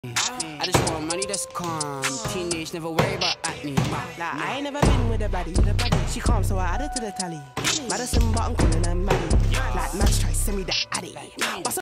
I just want money that's calm. Teenage, never worry about acne. Like, I ain't never been with a baddie. She calm, so I added to the tally. Madison, but I'm calling her Maddie. Like, Max try send me the addy.